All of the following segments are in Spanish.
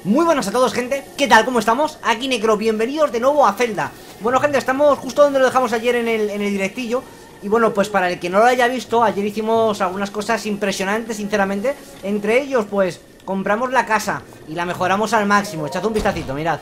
Muy buenas a todos, gente. ¿Qué tal? ¿Cómo estamos? Aquí Necro, bienvenidos de nuevo a Zelda. Bueno, gente, estamos justo donde lo dejamos ayer en el directillo. Y bueno, pues para el que no lo haya visto, ayer hicimos algunas cosas impresionantes, sinceramente. Entre ellos, pues, compramos la casa y la mejoramos al máximo. Echad un vistacito, mirad.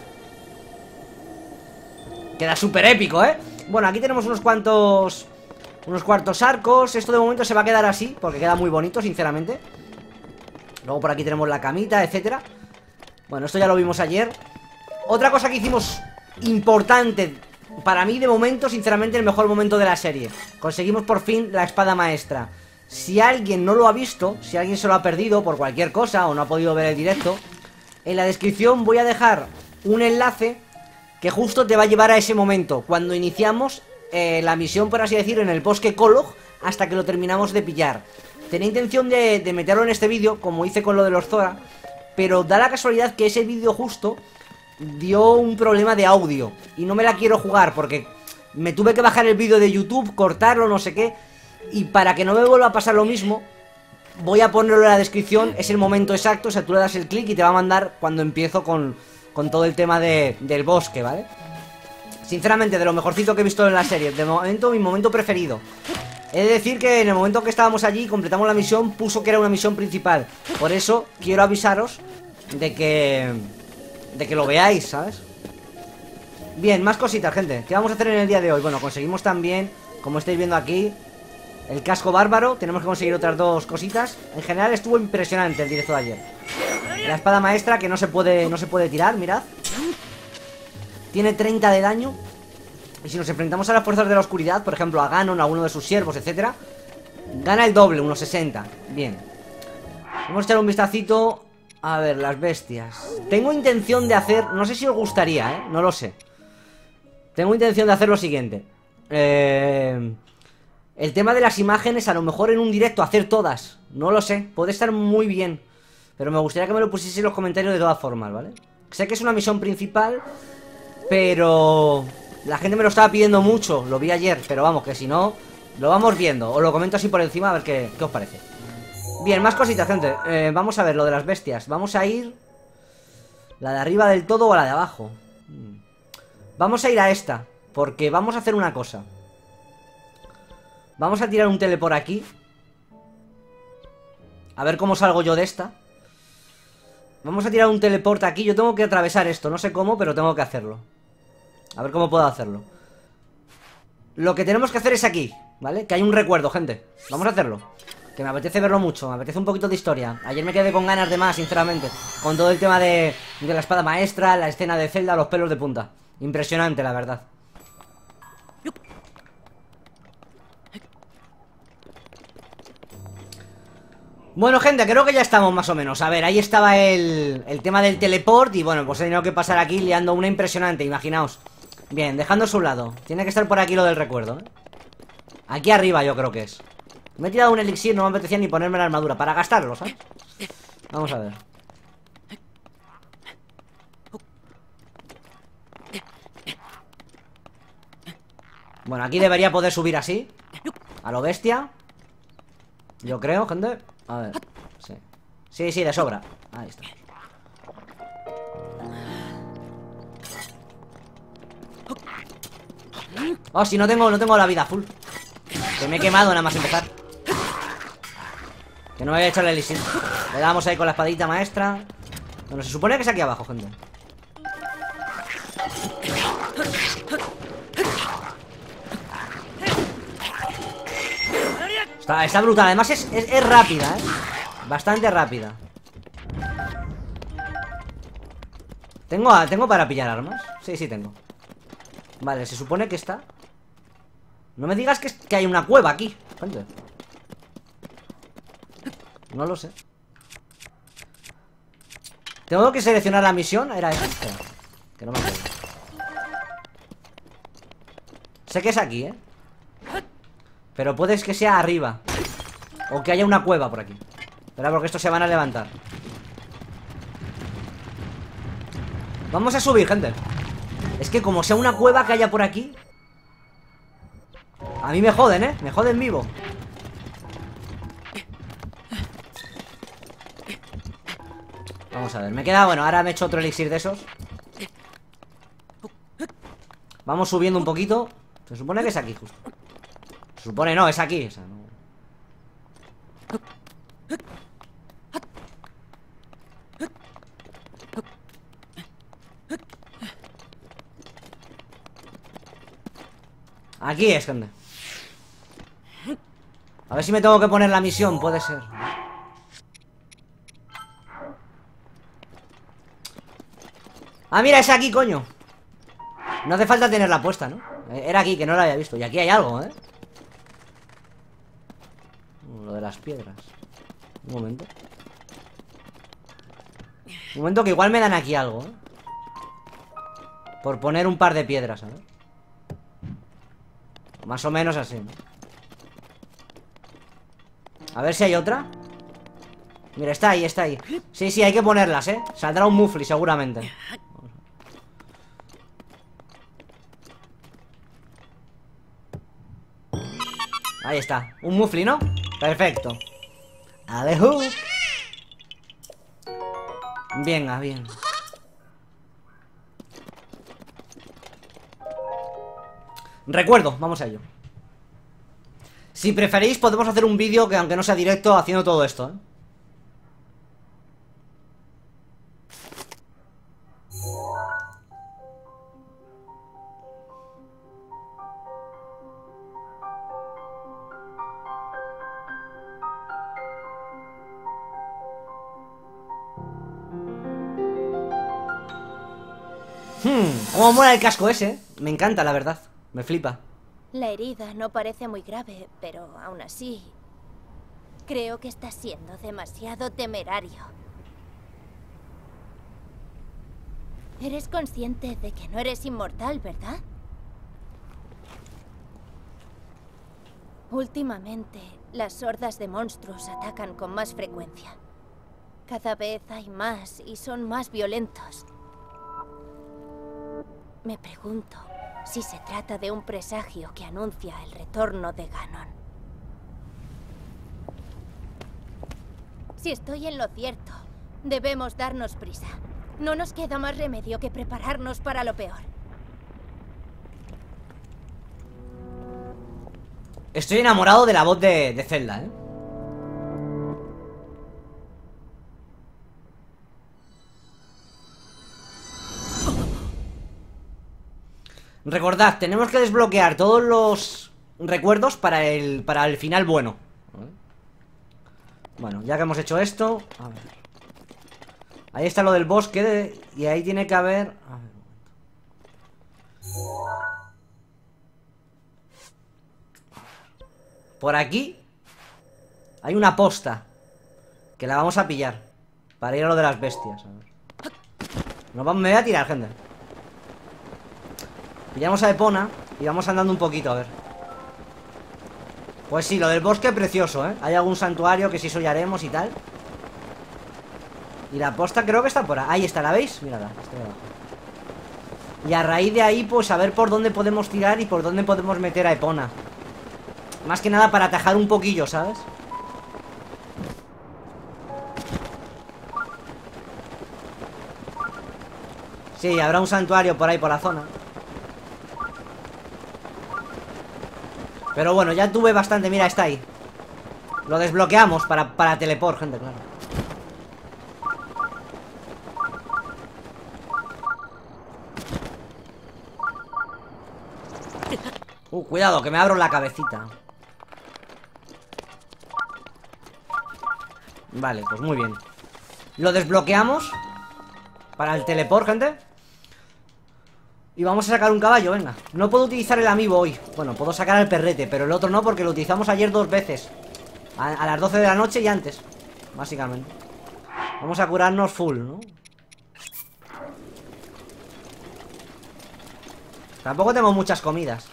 Queda súper épico, ¿eh? Bueno, aquí tenemos unos cuantos arcos. Esto de momento se va a quedar así, porque queda muy bonito, sinceramente. Luego por aquí tenemos la camita, etcétera. Bueno, esto ya lo vimos ayer. Otra cosa que hicimos importante, para mí de momento, sinceramente, el mejor momento de la serie. Conseguimos por fin la espada maestra. Si alguien no lo ha visto, si alguien se lo ha perdido por cualquier cosa o no ha podido ver el directo, en la descripción voy a dejar un enlace que justo te va a llevar a ese momento, cuando iniciamos la misión, por así decir, en el bosque Kolog, hasta que lo terminamos de pillar. Tenía intención de meterlo en este vídeo, como hice con lo de los Zora, pero da la casualidad que ese vídeo justo dio un problema de audio y no me la quiero jugar porque me tuve que bajar el vídeo de YouTube, cortarlo, no sé qué. Y para que no me vuelva a pasar lo mismo, voy a ponerlo en la descripción. Es el momento exacto, o sea, tú le das el clic y te va a mandar cuando empiezo con todo el tema del bosque, ¿vale? Sinceramente, de lo mejorcito que he visto en la serie, de momento, mi momento preferido. He de decir que en el momento que estábamos allí y completamos la misión, puso que era una misión principal. Por eso quiero avisaros de que lo veáis, ¿sabes? Bien, más cositas, gente. ¿Qué vamos a hacer en el día de hoy? Bueno, conseguimos también, como estáis viendo aquí, el casco bárbaro. Tenemos que conseguir otras dos cositas. En general estuvo impresionante el directo de ayer. La espada maestra, que no se puede tirar, mirad. Tiene 30 de daño. Y si nos enfrentamos a las fuerzas de la oscuridad, por ejemplo a Ganon, a uno de sus siervos, etcétera, gana el doble, unos 60. Bien. Vamos a echar un vistacito. A ver, las bestias. Tengo intención de hacer, no sé si os gustaría, no lo sé. Tengo intención de hacer lo siguiente. El tema de las imágenes, a lo mejor en un directo hacer todas. No lo sé, puede estar muy bien. Pero me gustaría que me lo pusieseis en los comentarios de todas formas, ¿vale? Sé que es una misión principal, pero la gente me lo estaba pidiendo mucho. Lo vi ayer, pero vamos, que si no, lo vamos viendo. Os lo comento así por encima, a ver qué os parece. Bien, más cositas, gente. Vamos a ver lo de las bestias. Vamos a ir la de arriba del todo o a la de abajo. Vamos a ir a esta, porque vamos a hacer una cosa. Vamos a tirar un tele por aquí. A ver cómo salgo yo de esta. Vamos a tirar un teleporte aquí. Yo tengo que atravesar esto, no sé cómo, pero tengo que hacerlo. A ver cómo puedo hacerlo. Lo que tenemos que hacer es aquí, ¿vale? Que hay un recuerdo, gente. Vamos a hacerlo. Que me apetece verlo mucho, me apetece un poquito de historia. Ayer me quedé con ganas de más, sinceramente. Con todo el tema de la espada maestra, la escena de Zelda, los pelos de punta. Impresionante, la verdad. Bueno, gente, creo que ya estamos más o menos. A ver, ahí estaba el tema del teleport. Y bueno, pues he tenido que pasar aquí liando una impresionante, imaginaos. Bien, dejando a su lado. Tiene que estar por aquí lo del recuerdo, ¿eh? Aquí arriba yo creo que es. Me he tirado un elixir, no me apetecía ni ponerme la armadura para gastarlo, ¿sabes? Vamos a ver. Bueno, aquí debería poder subir así. A lo bestia. Yo creo, gente. A ver, sí. Sí, de sobra. Ahí está. Oh, si no tengo la vida full. Que me he quemado nada más empezar. Que no me voy a echar el elixir. Le damos ahí con la espadita maestra. Bueno, se supone que es aquí abajo, gente. Está brutal, además es rápida, bastante rápida. ¿Tengo para pillar armas? Sí, tengo. Vale, se supone que está. No me digas que hay una cueva aquí, gente. No lo sé. Tengo que seleccionar la misión. Era esta. Espera, que no me acuerdo. Sé que es aquí, pero puede que sea arriba. O que haya una cueva por aquí. Espera, porque estos se van a levantar. Vamos a subir, gente. Es que como sea una cueva que haya por aquí, a mí me joden, me joden vivo. Vamos a ver, me queda, bueno, ahora me he hecho otro elixir de esos. Vamos subiendo un poquito. Se supone que es aquí justo. Se supone no, es aquí, o sea, no. Aquí es, gente. A ver si me tengo que poner la misión, puede ser. Ah, mira, es aquí, coño. No hace falta tenerla puesta, ¿no? Era aquí, que no la había visto. Y aquí hay algo, ¿eh? Lo de las piedras. Un momento. Un momento que igual me dan aquí algo, ¿eh? Por poner un par de piedras, ¿sabes? Más o menos así, ¿no? A ver si hay otra. Mira, está ahí, está ahí. Sí, sí, hay que ponerlas, ¿eh? Saldrá un mufli seguramente. Ahí está, un mufli, ¿no? Perfecto. ¡Alejú! Venga, bien. Recuerdo, vamos a ello. Si preferís, podemos hacer un vídeo que aunque no sea directo, haciendo todo esto, ¿eh? Cómo mola el casco ese, ¿eh? Me encanta, la verdad. Me flipa. La herida no parece muy grave, pero aún así... creo que estás siendo demasiado temerario. Eres consciente de que no eres inmortal, ¿verdad? Últimamente, las hordas de monstruos atacan con más frecuencia. Cada vez hay más y son más violentos. Me pregunto si se trata de un presagio que anuncia el retorno de Ganon. Si estoy en lo cierto, debemos darnos prisa. No nos queda más remedio que prepararnos para lo peor. Estoy enamorado de la voz de Zelda, ¿eh? Recordad, tenemos que desbloquear todos los recuerdos para el final bueno. Bueno, ya que hemos hecho esto, a ver. Ahí está lo del bosque y ahí tiene que haber... A ver, por aquí hay una posta que la vamos a pillar para ir a lo de las bestias. A ver. Me voy a tirar, gente. Pillamos a Epona y vamos andando un poquito, a ver. Pues sí, lo del bosque precioso, ¿eh? Hay algún santuario que sí sollaremos y tal. Y la posta creo que está por ahí. Ahí está, ¿la veis? Mírala, está debajo. Y a raíz de ahí, pues a ver por dónde podemos tirar y por dónde podemos meter a Epona. Más que nada para atajar un poquillo, ¿sabes? Sí, habrá un santuario por ahí por la zona. Pero bueno, ya tuve bastante. Mira, está ahí. Lo desbloqueamos para teleport, gente, claro. Cuidado, que me abro la cabecita. Vale, pues muy bien. Lo desbloqueamos para el teleport, gente. Y vamos a sacar un caballo, venga. No puedo utilizar el amiibo hoy. Bueno, puedo sacar al perrete, pero el otro no, porque lo utilizamos ayer 2 veces. A las 12 de la noche y antes, básicamente. Vamos a curarnos full, ¿no? Tampoco tengo muchas comidas.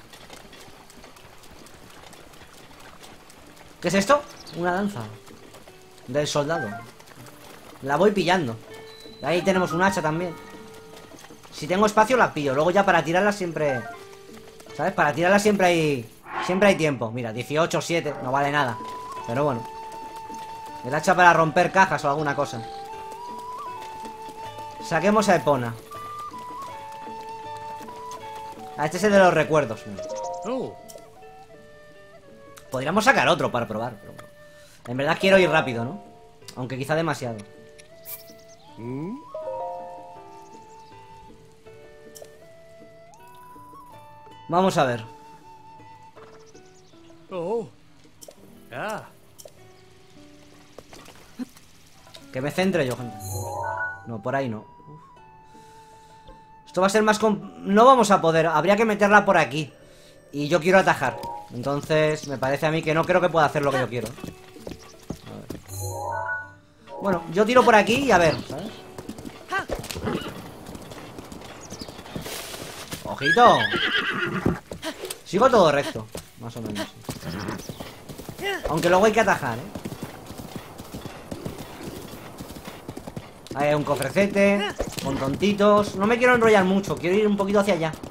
¿Qué es esto? Una danza del soldado. La voy pillando. Y ahí tenemos un hacha también. Si tengo espacio la pillo. Luego ya para tirarla siempre... ¿Sabes? Para tirarla siempre hay tiempo. Mira, 18, 7, no vale nada. Pero bueno. El hacha para romper cajas o alguna cosa. Saquemos a Epona. Este es el de los recuerdos. Podríamos sacar otro para probar, pero en verdad quiero ir rápido, ¿no? Aunque quizá demasiado. Vamos a ver. Que me centre yo, gente. No, por ahí no. Esto va a ser más... No vamos a poder. Habría que meterla por aquí. Y yo quiero atajar. Entonces, me parece a mí que no creo que pueda hacer lo que yo quiero. A ver. Bueno, yo tiro por aquí y a ver, ¿sabes? ¡Ojito! Sigo todo recto. Más o menos. Sí. Aunque luego hay que atajar, ¿eh? Hay un cofrecete con tontitos. No me quiero enrollar mucho. Quiero ir un poquito hacia allá.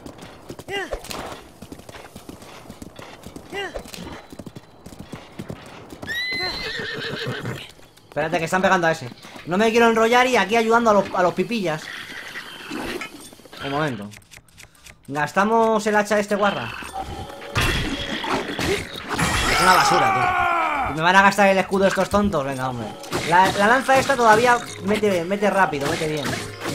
Espérate que están pegando a ese. No me quiero enrollar y aquí ayudando a los pipillas. Un momento. Gastamos el hacha de este guarra. Es una basura, tío. ¿Me van a gastar el escudo estos tontos? Venga, hombre. La lanza esta todavía mete rápido, mete bien.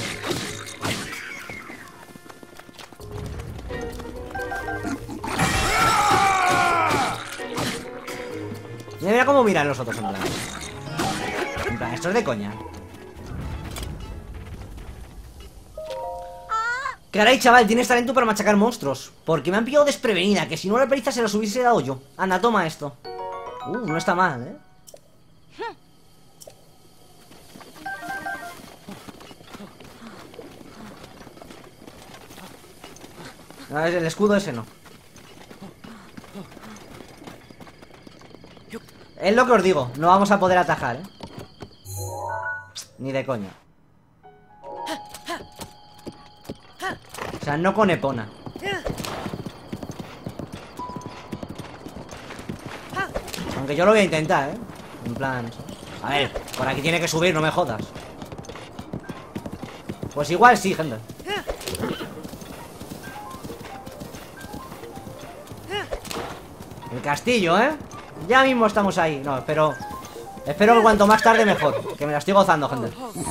Mira cómo miran los otros en plan. En plan, esto es de coña. Caray, chaval, tienes talento para machacar monstruos. Porque me han pillado desprevenida, que si no la paliza se los hubiese dado yo. Anda, toma esto. No está mal, ¿eh? A ver, el escudo ese no. Es lo que os digo, no vamos a poder atajar, ¿eh? Ni de coña. O sea, no con Epona. Aunque yo lo voy a intentar, ¿eh? En plan... A ver, por aquí tiene que subir, no me jodas. Pues igual sí, gente. El castillo, ¿eh? Ya mismo estamos ahí. No, espero que cuanto más tarde mejor. Que me la estoy gozando, gente.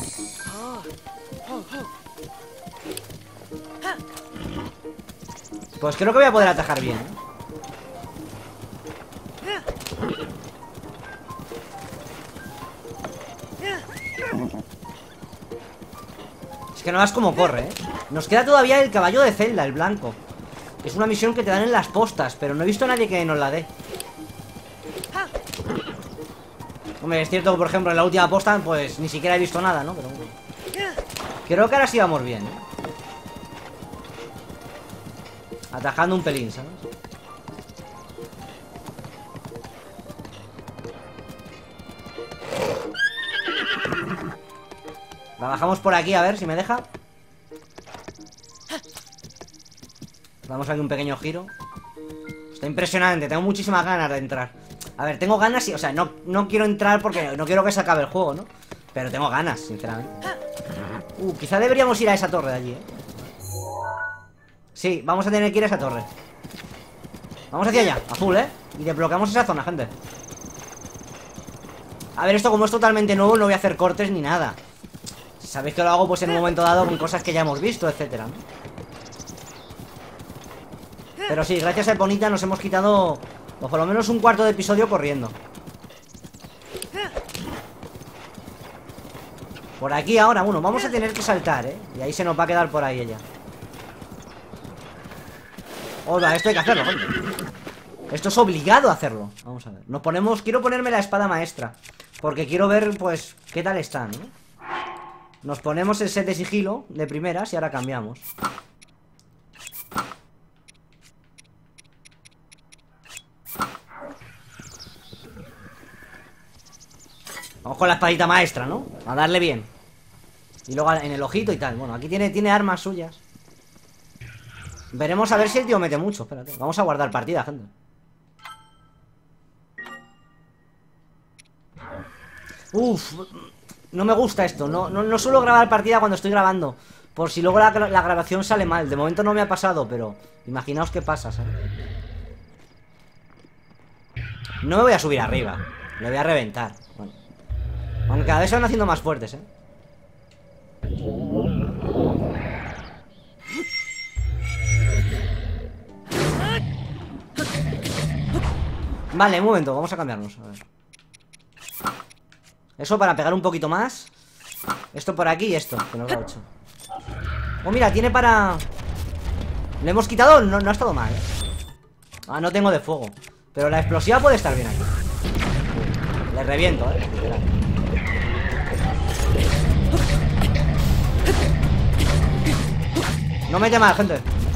Pues creo que voy a poder atajar bien, ¿eh? Es que no vas como corre, ¿eh? Nos queda todavía el caballo de Zelda, el blanco. Es una misión que te dan en las postas, pero no he visto a nadie que nos la dé. Hombre, es cierto que, por ejemplo, en la última posta, pues ni siquiera he visto nada, ¿no? Pero creo que ahora sí vamos bien, ¿eh? Atajando un pelín, ¿sabes? La bajamos por aquí, a ver si me deja. Damos aquí un pequeño giro. Está impresionante, tengo muchísimas ganas de entrar. A ver, tengo ganas y... O sea, no quiero entrar porque no quiero que se acabe el juego, ¿no? Pero tengo ganas, sinceramente. Quizá deberíamos ir a esa torre de allí, ¿eh? Sí, vamos a tener que ir a esa torre. Vamos hacia allá, a full, ¿eh? Y desbloqueamos esa zona, gente. A ver, esto como es totalmente nuevo, no voy a hacer cortes ni nada. Sabéis que lo hago pues en un momento dado con cosas que ya hemos visto, etcétera, ¿no? Pero sí, gracias a Eponita nos hemos quitado pues, por lo menos un cuarto de episodio corriendo. Por aquí ahora, bueno, vamos a tener que saltar, ¿eh? Y ahí se nos va a quedar por ahí ella. Hola, esto hay que hacerlo, gente. Esto es obligado a hacerlo. Vamos a ver, nos ponemos... Quiero ponerme la espada maestra porque quiero ver, pues, qué tal está, ¿no? Nos ponemos el set de sigilo de primeras y ahora cambiamos. Vamos con la espadita maestra, ¿no? A darle bien. Y luego en el ojito y tal. Bueno, aquí tiene armas suyas. Veremos a ver si el tío mete mucho. Espérate, vamos a guardar partida, gente. Uf. No me gusta esto. No suelo grabar partida cuando estoy grabando. Por si luego la grabación sale mal. De momento no me ha pasado, pero imaginaos qué pasa, ¿sabes? No me voy a subir arriba. Le voy a reventar. Bueno. Aunque cada vez se van haciendo más fuertes, ¿eh? Vale, un momento, vamos a cambiarnos. A ver. Eso para pegar un poquito más. Esto por aquí y esto, que nos lo ha hecho. Oh, mira, tiene para... ¿Le hemos quitado? No ha estado mal, ¿eh? Ah, no tengo de fuego. Pero la explosiva puede estar bien aquí. Le reviento, ¿eh? No mete mal, gente.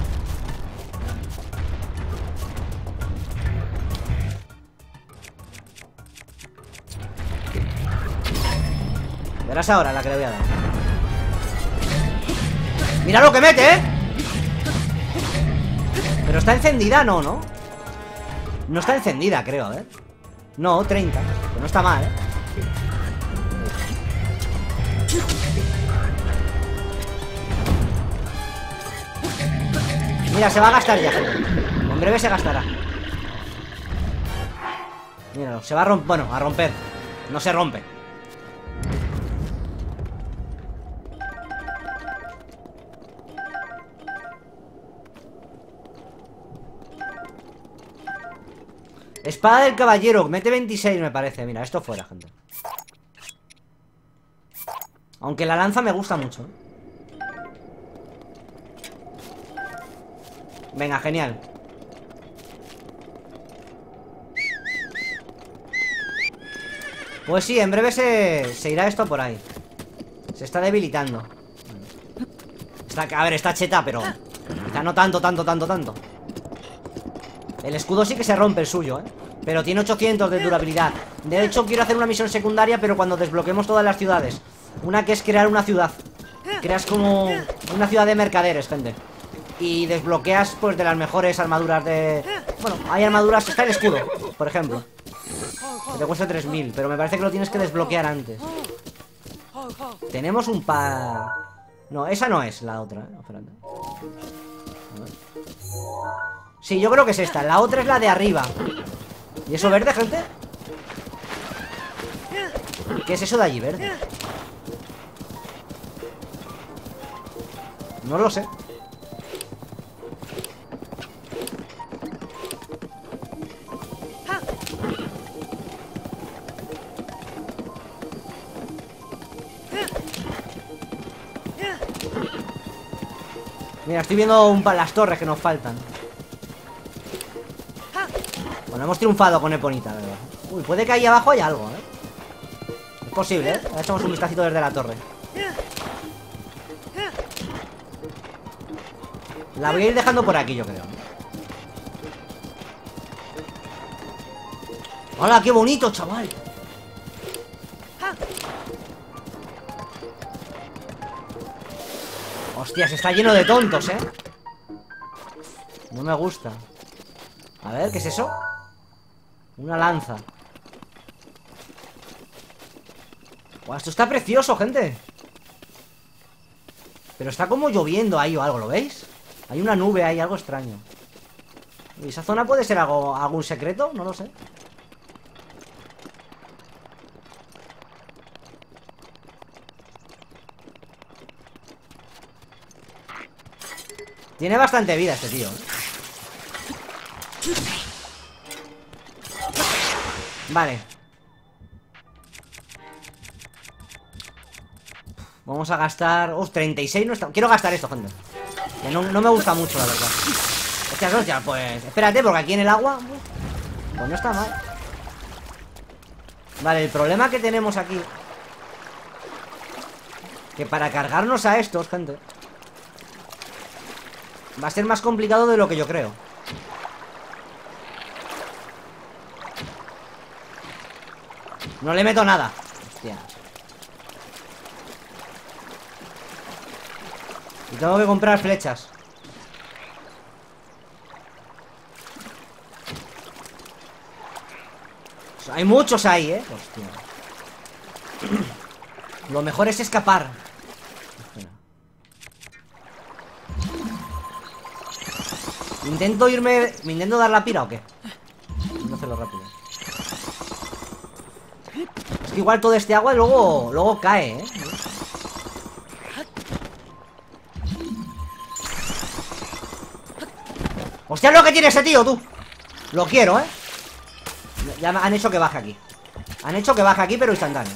Verás ahora la que le voy a dar. ¡Mira lo que mete, eh! Pero está encendida, no. No está encendida, creo, ¿eh? No, 30. Que no está mal, ¿eh? Mira, se va a gastar ya, gente. En breve se gastará. Míralo, se va a romper. Bueno, a romper. No se rompe. Espada del caballero, mete 26 me parece. Mira, esto fuera, gente. Aunque la lanza me gusta mucho. Venga, genial. Pues sí, en breve se irá esto por ahí. Se está debilitando. A ver, está cheta, pero quizá no tanto. El escudo sí que se rompe el suyo, pero tiene 800 de durabilidad. De hecho, quiero hacer una misión secundaria, pero cuando desbloqueemos todas las ciudades. Una que es crear una ciudad. Creas como una ciudad de mercaderes, gente. Y desbloqueas, pues, de las mejores armaduras de... Bueno, hay armaduras... Está el escudo, por ejemplo, que te cuesta 3000, pero me parece que lo tienes que desbloquear antes. Tenemos un par... No, esa no es la otra, Espérate. A ver. Sí, yo creo que es esta. La otra es la de arriba. ¿Y eso verde, gente? ¿Qué es eso de allí, verde? No lo sé. Mira, estoy viendo las torres que nos faltan. Bueno, hemos triunfado con Eponita, la verdad. Uy, puede que ahí abajo haya algo, Es posible, Ahora echamos un vistacito desde la torre. La voy a ir dejando por aquí, yo creo. ¡Hola, qué bonito, chaval! Hostias, está lleno de tontos, No me gusta. A ver, ¿qué es eso? Una lanza. Buah, esto está precioso, gente. Pero está como lloviendo ahí o algo, ¿lo veis? Hay una nube ahí, algo extraño. ¿Y esa zona puede ser algún secreto? No lo sé. Tiene bastante vida este tío, Vale. Vamos a gastar... 36 no está... Quiero gastar esto, gente. Que no me gusta mucho, la verdad. Hostia, pues... Espérate, porque aquí en el agua... Pues no está mal. Vale, el problema que tenemos aquí... Que para cargarnos a estos, gente... Va a ser más complicado de lo que yo creo. No le meto nada. Hostia. Y tengo que comprar flechas. Hay muchos ahí, Hostia. Lo mejor es escapar. Espera. Intento irme... ¿Me intento dar la pira o qué? Intento hacerlo rápido. Es que igual todo este agua luego cae, ¿eh? ¡Hostia, lo que tiene ese tío, tú! Lo quiero, ¿eh? Ya han hecho que baje aquí. Han hecho que baje aquí, pero instantáneo.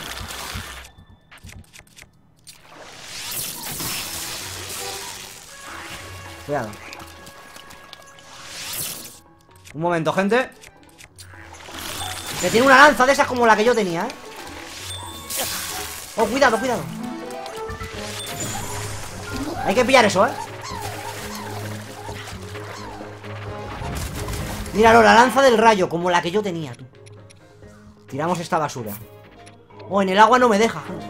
Cuidado. Un momento, gente. Que tiene una lanza de esas como la que yo tenía, ¿eh? Oh, cuidado, cuidado. Hay que pillar eso, ¿eh? Míralo, la lanza del rayo, como la que yo tenía, tú. Tiramos esta basura. Oh, en el agua no me deja, gente.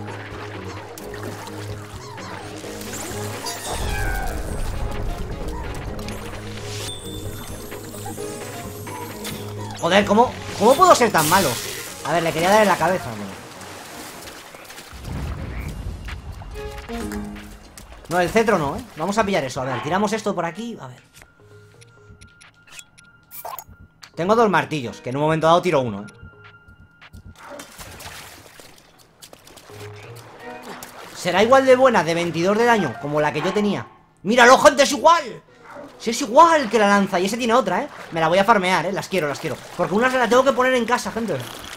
Joder, ¿cómo puedo ser tan malo? A ver, le quería dar en la cabeza, no, el cetro no, ¿eh? Vamos a pillar eso, a ver, tiramos esto por aquí, a ver. Tengo 2 martillos, que en un momento dado tiro uno, ¿eh? Será igual de buena, de 22 de daño, como la que yo tenía. ¡Míralo, gente! ¡Es igual! Si es igual que la lanza. Y ese tiene otra, ¿eh? Me la voy a farmear, ¿eh? Las quiero. Porque una se la tengo que poner en casa, gente.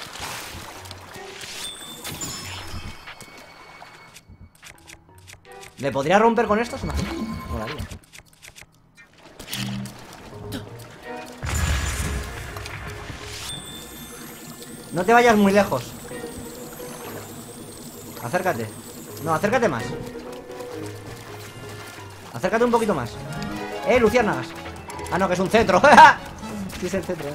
¿Le podría romper con esto? Se me hace... Molaría. No te vayas muy lejos. Acércate. No, acércate más. Acércate un poquito más. Luciérnagas. Ah, no, que es un cetro. Sí, es el cetro.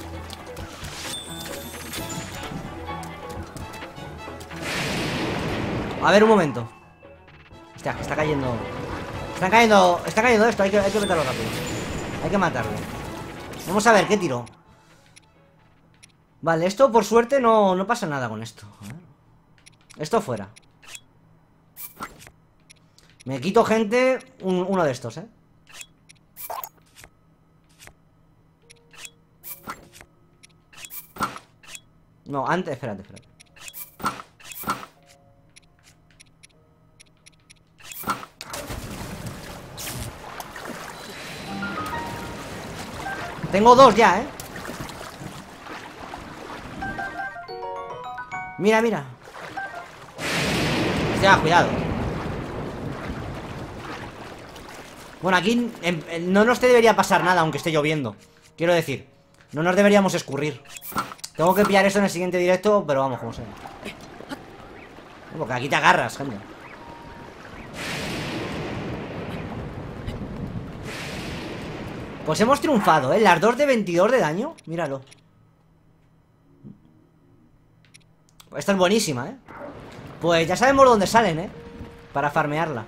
A ver, un momento. Hostia, que está cayendo. Está cayendo esto. Hay que meterlo rápido. Hay que matarlo. Vamos a ver, ¿qué tiro? Vale, esto por suerte no pasa nada con esto. A ver. Esto fuera. Me quito, gente, uno de estos, ¿eh? No, antes, espérate. Tengo 2 ya, ¿eh? Mira. Ya, cuidado. Bueno, aquí no nos debería pasar nada, aunque esté lloviendo. Quiero decir, no nos deberíamos escurrir. Tengo que pillar eso en el siguiente directo, pero vamos, como sea. Porque aquí te agarras, gente. Pues hemos triunfado, ¿eh? Las 2 de 22 de daño. Míralo. Esta es buenísima, ¿eh? Pues ya sabemos dónde salen, ¿eh? Para farmearla.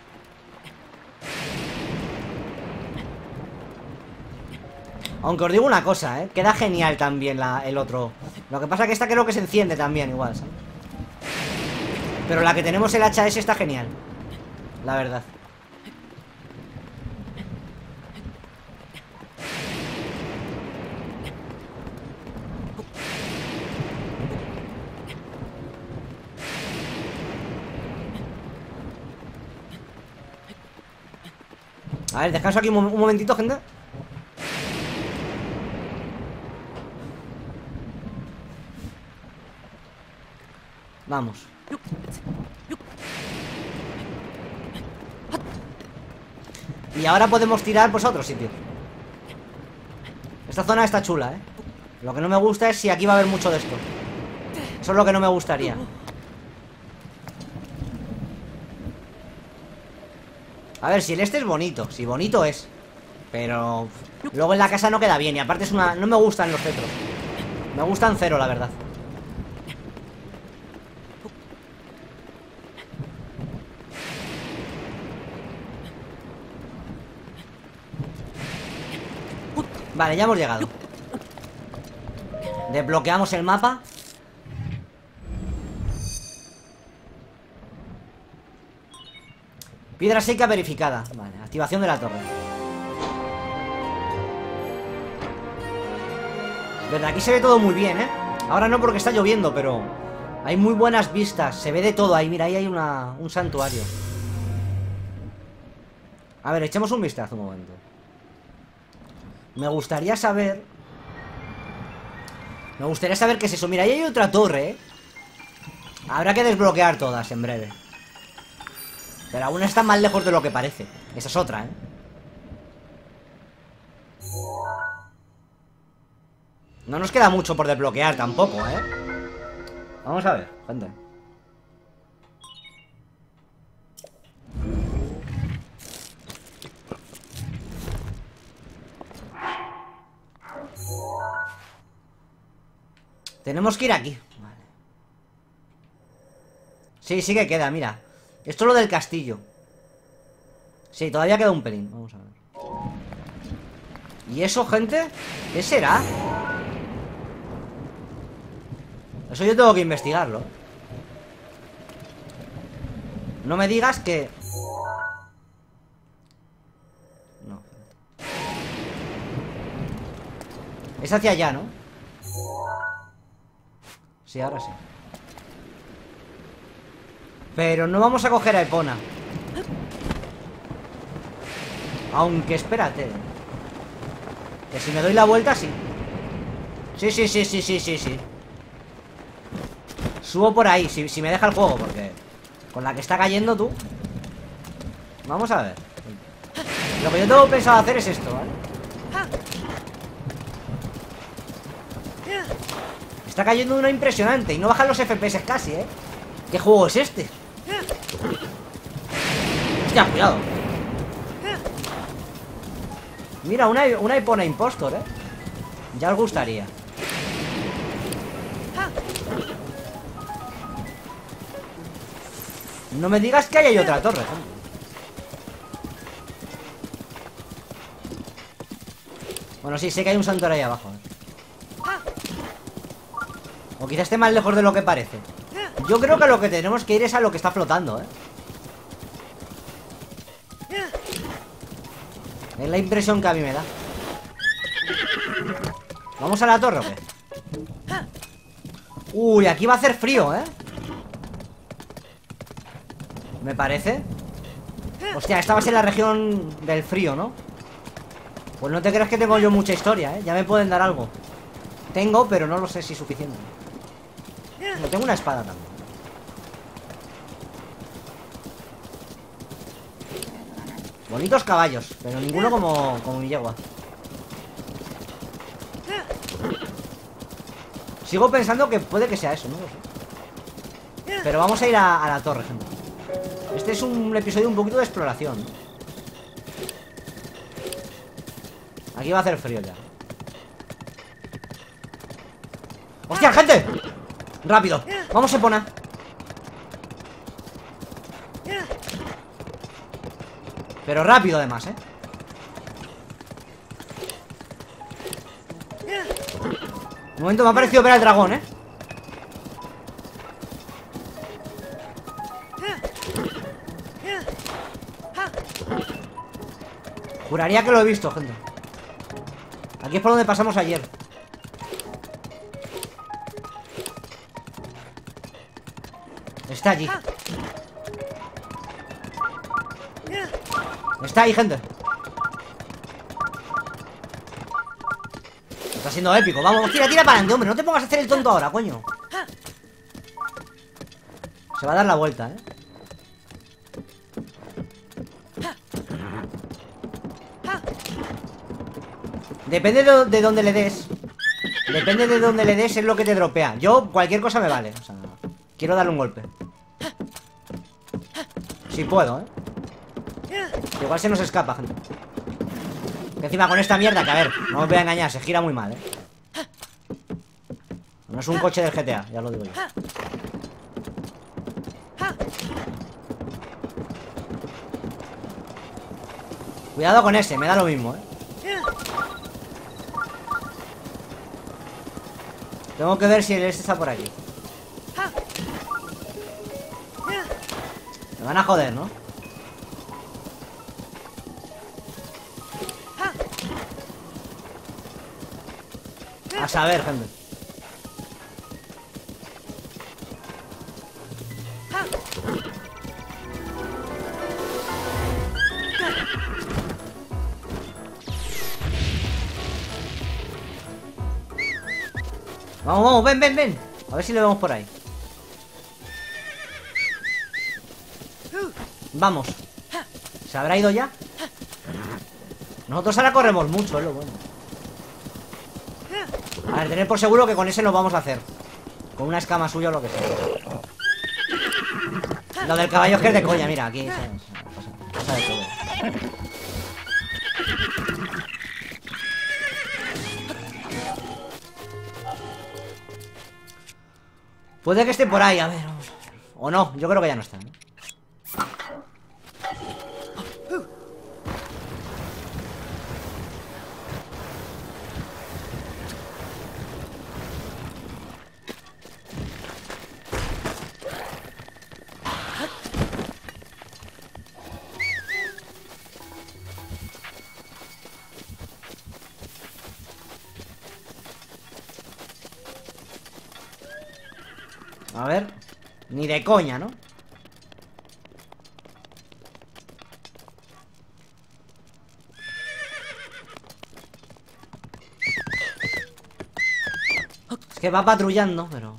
Aunque os digo una cosa, ¿eh? Queda genial también el otro. Lo que pasa es que esta creo que se enciende también igual, ¿sabes? Pero la que tenemos, el hacha ese, está genial. La verdad. A ver, descanso aquí un momentito, gente. Vamos. Y ahora podemos tirar pues a otro sitio. Esta zona está chula, ¿eh? Lo que no me gusta es si aquí va a haber mucho de esto. Eso es lo que no me gustaría. A ver, si el este es bonito. Si bonito es. Pero luego en la casa no queda bien. Y aparte es una... No me gustan los cetros. Me gustan 0, la verdad. Vale, ya hemos llegado. Desbloqueamos el mapa. Piedra seca verificada. Vale, activación de la torre. Verdad, aquí se ve todo muy bien, ¿eh? Ahora no porque está lloviendo, pero hay muy buenas vistas. Se ve de todo ahí, mira, ahí hay un santuario. A ver, echemos un vistazo un momento. Me gustaría saber qué es eso. Mira, ahí hay otra torre, ¿eh? Habrá que desbloquear todas en breve. Pero aún está más lejos de lo que parece. Esa es otra, ¿eh? No nos queda mucho por desbloquear tampoco, ¿eh? Vamos a ver, gente. Tenemos que ir aquí. Vale. Sí, sí que queda, mira. Esto es lo del castillo. Sí, todavía queda un pelín. Vamos a ver. ¿Y eso, gente? ¿Qué será? Eso yo tengo que investigarlo. No me digas que... No. Es hacia allá, ¿no? Sí, ahora sí. Pero no vamos a coger a Epona. Aunque espérate. Que si me doy la vuelta, sí. Sí. Subo por ahí, si me deja el juego, porque con la que está cayendo tú. Vamos a ver. Lo que yo tengo pensado hacer es esto, ¿vale? Está cayendo una impresionante y no bajan los FPS casi, ¿eh? ¿Qué juego es este? Hostia, cuidado. Mira, una Epona Impostor, ¿eh? Ya os gustaría. No me digas que ahí hay otra torre, ¿eh? Bueno, sí, sé que hay un santuario ahí abajo, ¿eh? O quizás esté más lejos de lo que parece. Yo creo que a lo que tenemos que ir es a lo que está flotando, ¿eh? Es la impresión que a mí me da. ¿Vamos a la torre o qué? Uy, aquí va a hacer frío, ¿eh? Me parece. Hostia, esta va a ser la región del frío, ¿no? Pues no te creas que tengo yo mucha historia, ¿eh? Ya me pueden dar algo. Tengo, pero no lo sé si es suficiente. No, tengo una espada también. Bonitos caballos, pero ninguno como mi yegua. Sigo pensando que puede que sea eso, no lo sé. Pero vamos a ir a la torre, gente. Este es un episodio un poquito de exploración. Aquí va a hacer frío ya. ¡Hostia, gente! Rápido, vamos a Epona. Pero rápido además, ¿eh? Un momento, me ha parecido ver al dragón, ¿eh? Juraría que lo he visto, gente. Aquí es por donde pasamos ayer. Está allí. Está ahí, gente. Está siendo épico. Vamos, tira para adelante, hombre. No te pongas a hacer el tonto ahora, coño. Se va a dar la vuelta, ¿eh? Depende de dónde le des. Depende de dónde le des, es lo que te dropea. Yo, cualquier cosa me vale. O sea, quiero darle un golpe. Si puedo, ¿eh? Igual se nos escapa, gente. Que encima con esta mierda, que a ver, no os voy a engañar, se gira muy mal, ¿eh? No es un coche del GTA, ya lo digo yo. Cuidado con ese, me da lo mismo, ¿eh? Tengo que ver si el este está por aquí. Me van a joder, ¿no? A saber, gente. Vamos, vamos, ven, ven, ven. A ver si le vemos por ahí. Vamos. ¿Se habrá ido ya? Nosotros ahora corremos mucho, es lo bueno. A ver, tener por seguro que con ese lo vamos a hacer. Con una escama suya o lo que sea. Lo del caballo es que es de coña, mira, aquí pasa de todo. Puede que esté por ahí, a ver, vamos. O no, yo creo que ya no está, ¿no? A ver. Ni de coña, ¿no? Es que va patrullando, pero...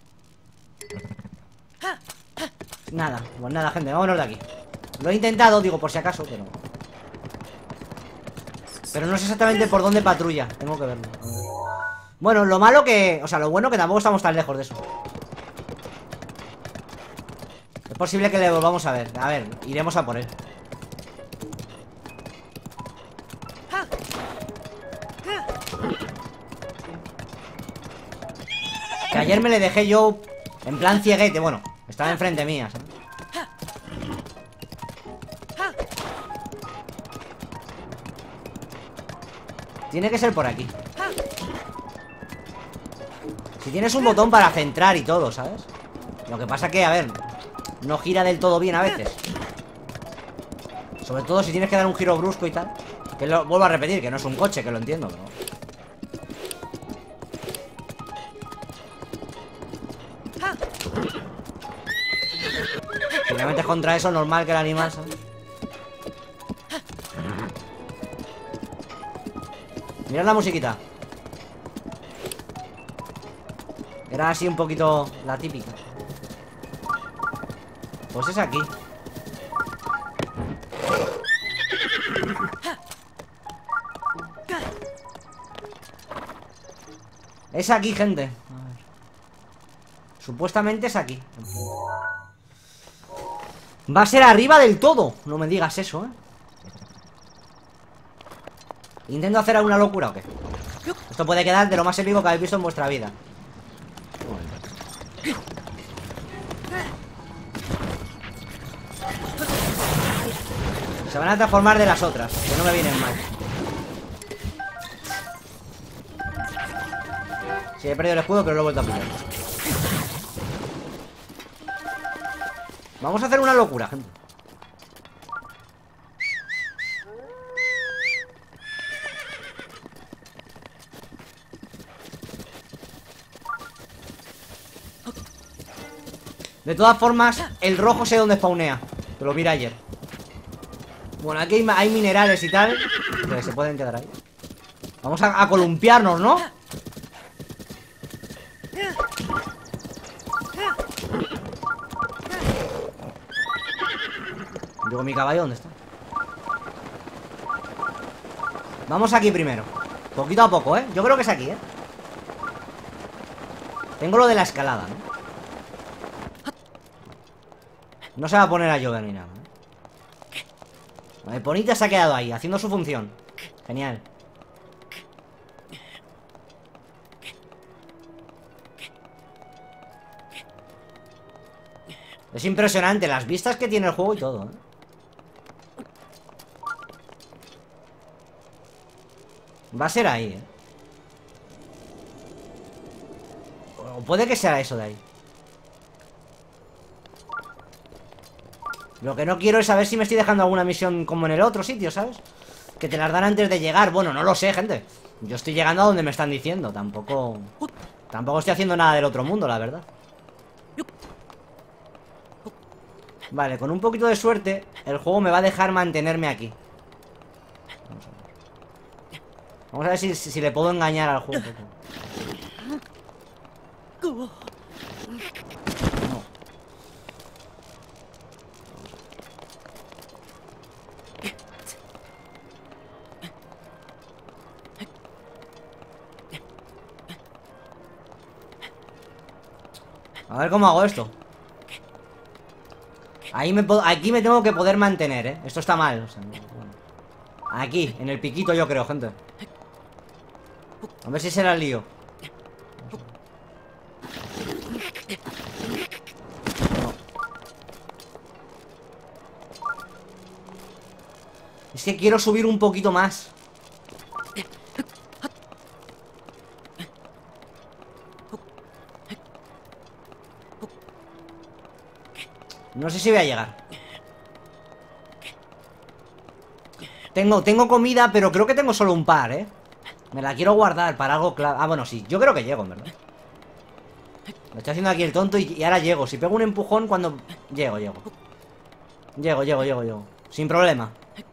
Nada, pues nada, gente, vámonos de aquí. Lo he intentado, digo, por si acaso, pero... Pero no sé exactamente por dónde patrulla. Tengo que verlo. Bueno, lo malo que... O sea, lo bueno que tampoco estamos tan lejos de eso. Es posible que le volvamos a ver. A ver, iremos a por él. Que ayer me le dejé yo en plan cieguete. Bueno, estaba enfrente mía, ¿sabes? Tiene que ser por aquí. Si tienes un botón para centrar y todo, ¿sabes? Lo que pasa que, a ver, no gira del todo bien a veces. Sobre todo si tienes que dar un giro brusco y tal. Que lo vuelvo a repetir, que no es un coche, que lo entiendo, pero... Si te metes contra eso, normal que el animal, ¿sabes? Mirad la musiquita. Era así un poquito la típica. Pues es aquí. Es aquí, gente. A ver. Supuestamente es aquí. Va a ser arriba del todo. No me digas eso, ¿eh? ¿Intento hacer alguna locura o qué? Esto puede quedar de lo más épico que habéis visto en vuestra vida. Se van a transformar de las otras, que no me vienen mal. Sí, he perdido el escudo, pero lo he vuelto a pillar. Vamos a hacer una locura, gente. De todas formas, el rojo sé dónde spawnea. Que lo vi ayer. Bueno, aquí hay minerales y tal que se pueden quedar ahí. Vamos a columpiarnos, ¿no? Digo, mi caballo, ¿dónde está? Vamos aquí primero. Poquito a poco, ¿eh? Yo creo que es aquí, ¿eh? Tengo lo de la escalada, ¿no? No se va a poner a llover ni nada, ¿eh? Vale, Ponita se ha quedado ahí, haciendo su función. Genial. Es impresionante las vistas que tiene el juego y todo, ¿eh? Va a ser ahí, ¿eh? O puede que sea eso de ahí. Lo que no quiero es saber si me estoy dejando alguna misión como en el otro sitio, ¿sabes? Que te las dan antes de llegar. Bueno, no lo sé, gente. Yo estoy llegando a donde me están diciendo. Tampoco estoy haciendo nada del otro mundo, la verdad. Vale, con un poquito de suerte el juego me va a dejar mantenerme aquí. Vamos a ver si le puedo engañar al juego. No. A ver cómo hago esto. Aquí me tengo que poder mantener, ¿eh? Esto está mal, o sea, bueno. Aquí, en el piquito yo creo, gente. A ver si será el lío. No. Es que quiero subir un poquito más. No sé si voy a llegar. Tengo comida, pero creo que tengo solo un par, ¿eh? Me la quiero guardar para algo clave. Ah, bueno, sí, yo creo que llego, en verdad. Me estoy haciendo aquí el tonto y ahora llego. Si pego un empujón cuando... Llego. Llego. Sin problema.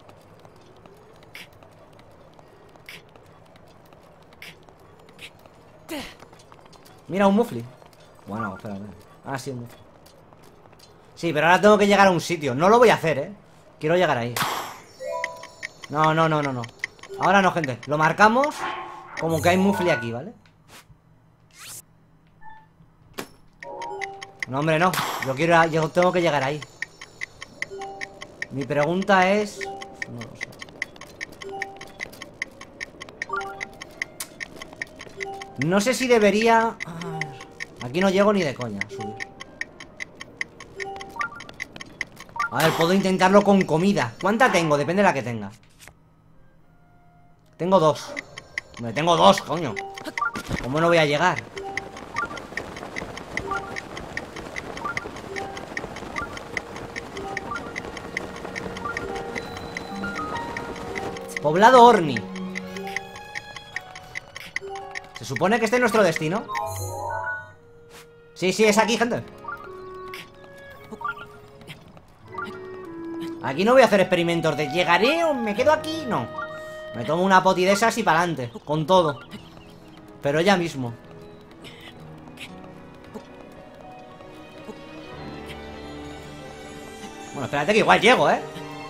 Mira, un mufli. Bueno, espera. Ah, sí, un mufli. Sí, pero ahora tengo que llegar a un sitio. No lo voy a hacer, ¿eh? Quiero llegar ahí. No. Ahora no, gente. Lo marcamos como que hay mufli aquí, ¿vale? No, hombre, no. Yo tengo que llegar ahí. Mi pregunta es... No lo sé. No sé si debería... Aquí no llego ni de coña a subir. A ver, puedo intentarlo con comida. ¿Cuánta tengo? Depende de la que tenga. Tengo 2. Me tengo 2, coño. ¿Cómo no voy a llegar? Poblado Orni. Se supone que este es nuestro destino. Sí, es aquí, gente. Aquí no voy a hacer experimentos de llegaré o me quedo aquí, no. Me tomo una poti de esas y para adelante, con todo. Pero ya mismo. Bueno, espérate que igual llego, ¿eh?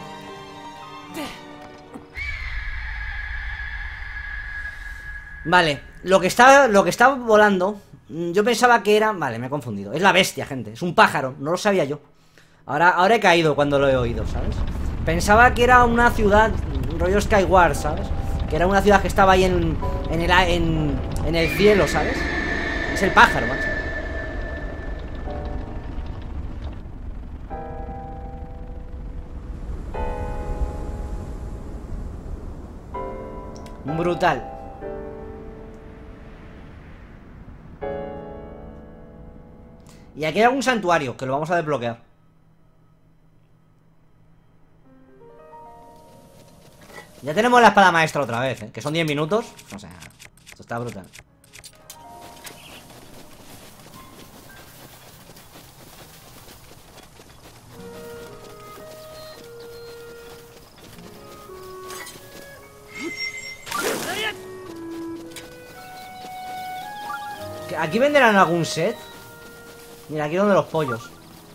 Vale, lo que está volando, yo pensaba que era... Vale, me he confundido. Es la bestia, gente, es un pájaro, no lo sabía yo. Ahora he caído cuando lo he oído, ¿sabes? Pensaba que era una ciudad, rollo Skyward, ¿sabes? Que era una ciudad que estaba ahí en el cielo, ¿sabes? Es el pájaro, macho. Brutal. Y aquí hay algún santuario que lo vamos a desbloquear. Ya tenemos la espada maestra otra vez, ¿eh? Que son 10 minutos. O sea, esto está brutal. ¿Aquí venderán algún set? Mira, aquí donde los pollos.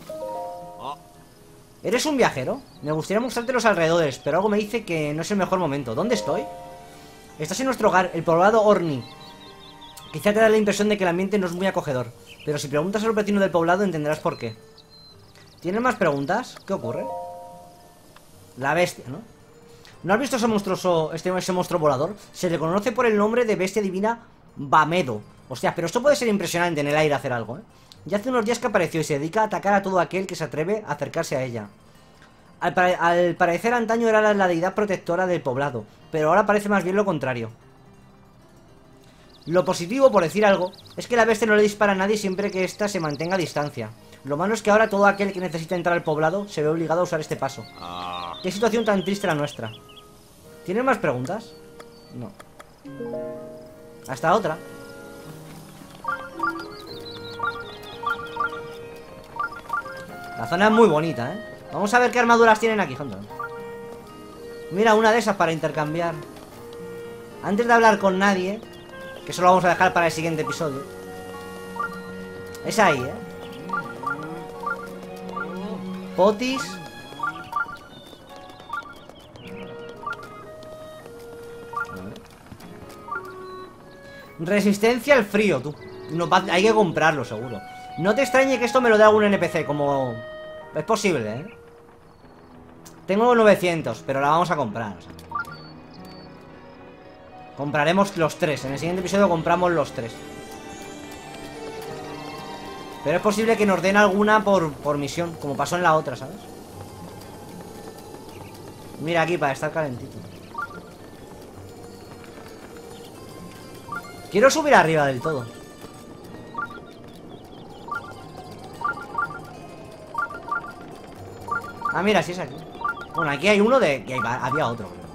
¿Eres un viajero? Me gustaría mostrarte los alrededores, pero algo me dice que no es el mejor momento. ¿Dónde estoy? Estás en nuestro hogar, el poblado Orni. Quizá te da la impresión de que el ambiente no es muy acogedor, pero si preguntas a los vecinos del poblado entenderás por qué. ¿Tienes más preguntas? ¿Qué ocurre? La bestia, ¿no? ¿No has visto ese monstruo volador? Se le conoce por el nombre de bestia divina Bamedo. Hostia, pero esto puede ser impresionante en el aire hacer algo, ¿eh? Ya hace unos días que apareció y se dedica a atacar a todo aquel que se atreve a acercarse a ella. Al parecer antaño era la deidad protectora del poblado, pero ahora parece más bien lo contrario. Lo positivo, por decir algo, es que la bestia no le dispara a nadie siempre que ésta se mantenga a distancia. Lo malo es que ahora todo aquel que necesita entrar al poblado se ve obligado a usar este paso. ¿Qué situación tan triste la nuestra? ¿Tienes más preguntas? No. Hasta otra. La zona es muy bonita, ¿eh? Vamos a ver qué armaduras tienen aquí, Hunter. Mira, una de esas para intercambiar. Antes de hablar con nadie, que eso lo vamos a dejar para el siguiente episodio. Es ahí, ¿eh? Potis. Resistencia al frío, tú. Hay que comprarlo, seguro. No te extrañe que esto me lo dé algún NPC, como... Es posible, ¿eh? Tengo 900, pero la vamos a comprar, o sea. Compraremos los 3. En el siguiente episodio compramos los 3. Pero es posible que nos den alguna por misión, como pasó en la otra, ¿sabes? Mira aquí, para estar calentito. Quiero subir arriba del todo. Ah, mira, sí es aquí. Bueno, aquí hay uno de... Y había otro, creo.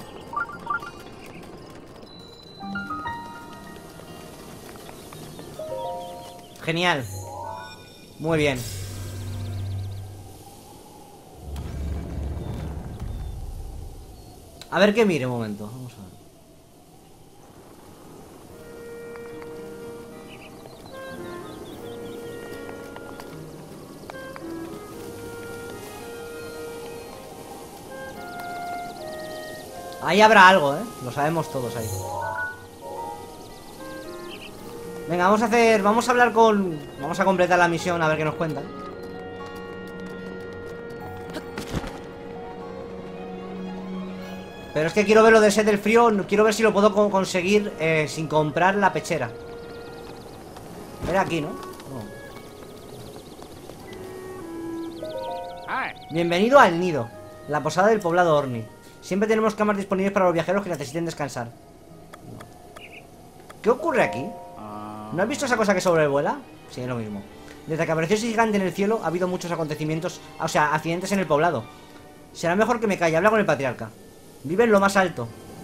Genial. Muy bien. A ver que mire un momento. Vamos a ver. Ahí habrá algo, ¿eh? Lo sabemos todos ahí. Venga, vamos a hacer... Vamos a hablar con... Vamos a completar la misión, a ver qué nos cuentan. Pero es que quiero ver lo del set del frío. Quiero ver si lo puedo conseguir sin comprar la pechera. Era aquí, ¿no? Bienvenido al nido, la posada del poblado Orni. Siempre tenemos camas disponibles para los viajeros que necesiten descansar. ¿Qué ocurre aquí? ¿No has visto esa cosa que sobrevuela? Sí, es lo mismo. Desde que apareció ese gigante en el cielo ha habido muchos acontecimientos, o sea, accidentes en el poblado. Será mejor que me calle, habla con el patriarca. Vive en lo más alto.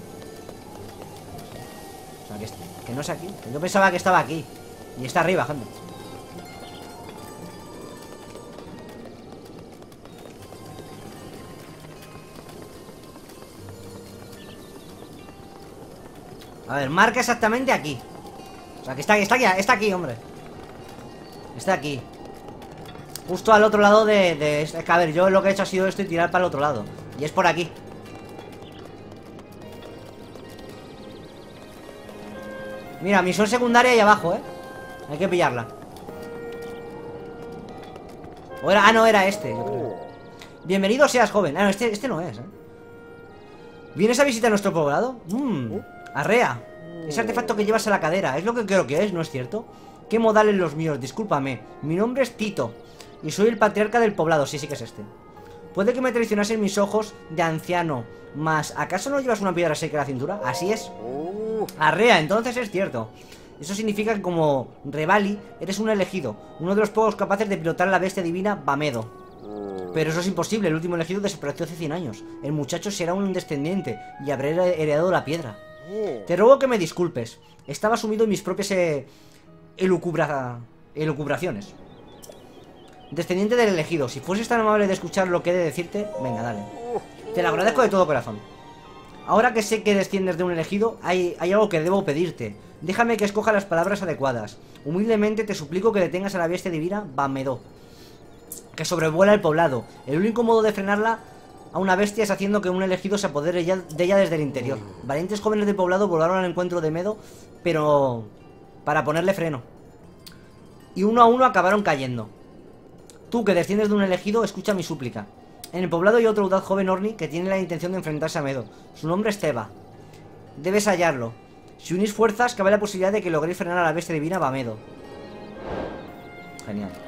O sea, que no es aquí. Yo pensaba que estaba aquí. Y está arriba, gente. A ver, marca exactamente aquí. O sea, que está aquí, hombre. Está aquí. Justo al otro lado de... Es que, a ver, yo lo que he hecho ha sido esto y tirar para el otro lado. Y es por aquí. Mira, misión secundaria ahí abajo, ¿eh? Hay que pillarla. O era... Ah, no, era este, yo creo. Bienvenido seas, joven. Ah, no, este no es, ¿eh? ¿Vienes a visitar nuestro poblado? Arrea. Ese artefacto que llevas a la cadera. Es lo que creo que es, ¿no es cierto? ¿Qué modales los míos? Discúlpame. Mi nombre es Tito y soy el patriarca del poblado. Sí, sí que es este. Puede que me traicionasen mis ojos de anciano, mas ¿acaso no llevas una piedra seca en la cintura? Así es. Arrea, entonces es cierto. Eso significa que como Revali eres un elegido, uno de los pocos capaces de pilotar la bestia divina Bamedo. Pero eso es imposible, el último elegido desapareció hace 100 años. El muchacho será un descendiente y habré heredado la piedra. Te ruego que me disculpes. Estaba sumido en mis propias elucubraciones. Descendiente del elegido, si fueses tan amable de escuchar lo que he de decirte, venga, dale. Te lo agradezco de todo corazón. Ahora que sé que desciendes de un elegido, hay algo que debo pedirte. Déjame que escoja las palabras adecuadas. Humildemente te suplico que detengas a la bestia divina Bamedo, que sobrevuela el poblado. El único modo de frenarla a una bestia es haciendo que un elegido se apodere de ella desde el interior. Valientes jóvenes del poblado volaron al encuentro de Medo, pero para ponerle freno. Y uno a uno acabaron cayendo. Tú que desciendes de un elegido, escucha mi súplica. En el poblado hay otro audaz joven Orni que tiene la intención de enfrentarse a Medo. Su nombre es Teba. Debes hallarlo. Si unís fuerzas, cabe la posibilidad de que logréis frenar a la bestia divina Bamedo. Genial.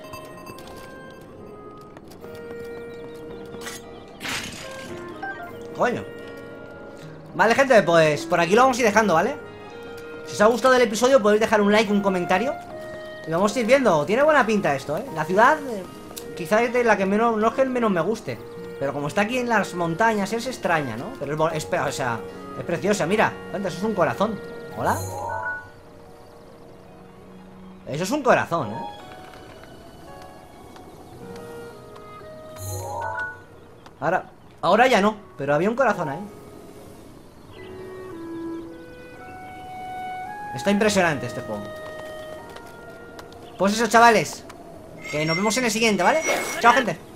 Coño. Vale, gente, pues por aquí lo vamos a ir dejando, ¿vale? Si os ha gustado el episodio podéis dejar un like, un comentario. Y vamos a ir viendo. Tiene buena pinta esto, ¿eh? La ciudad quizás es de la que menos... No es que menos me guste, pero como está aquí en las montañas es extraña, ¿no? Pero o sea, es preciosa. Mira, gente, eso es un corazón. ¿Hola? Eso es un corazón, ¿eh? Ahora ya no, pero había un corazón ahí. Está impresionante este juego. Pues eso, chavales, que nos vemos en el siguiente, ¿vale? Chao, gente.